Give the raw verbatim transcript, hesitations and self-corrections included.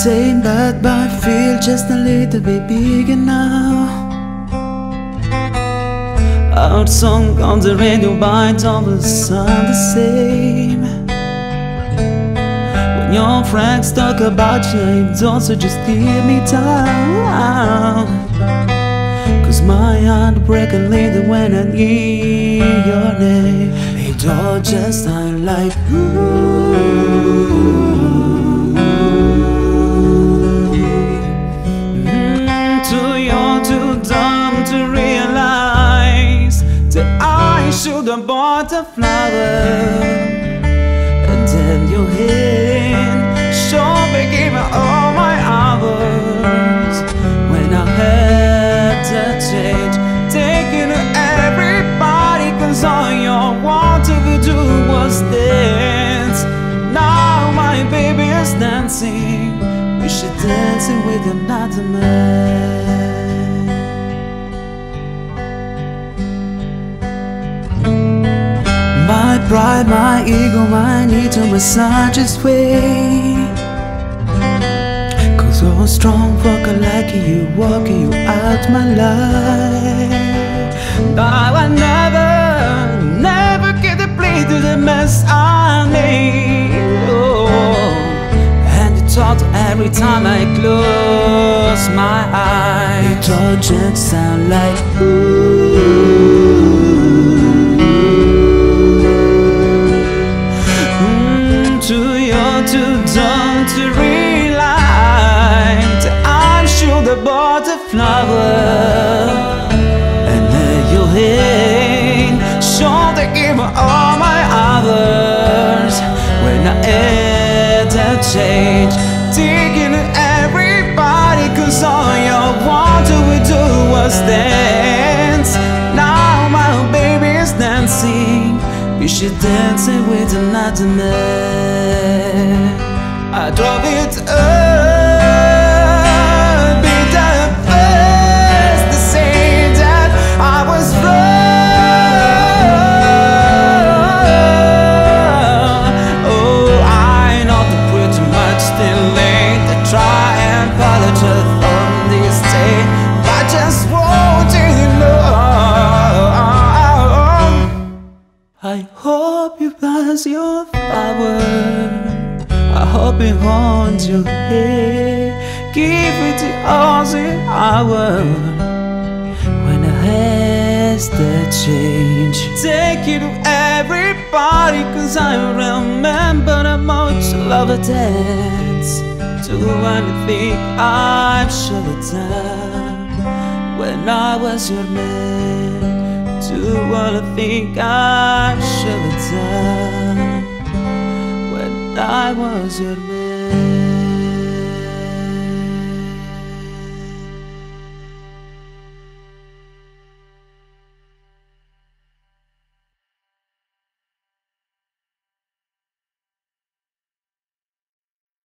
same bed, but I feel just a little bit bigger now. Our song on the radio, but it always sound the same. When your friends talk about you, it also just tear me down. Cause my heart breaks a little when I hear your name. It all just sound like ooh. Should have bought a flower, and then your hand sure became all my hours. When I had to change, taking to everybody, cause all you wanted to do was dance. Now my baby is dancing, we should dancing with another man. My pride, my ego, my need to massage its way. Cause you're a strong fucker like you, walking you out my life. But I will never, never get to play to the mess I made. Oh. And you talk every time I close my eyes. It all just sound like ooh. Too dumb to realize that I should have bought a flower, and then your hand sure to give me all my hours. When I had to change, taking to everybody, cause all you wanted to do was dance. Now my baby is dancing, you should dance it with another man. I drove it up, be the first to say that I was wrong. Oh, I know the pretty much too late to try and apologize on this day. I just want you to know. I hope you pass your flower, I hope it haunts your head. Give it the Aussie hour when I has that change. Take it to everybody, cause I remember the much love a dance. Do anything I should have done when I was your man. Do what I think I should have done when I was your man.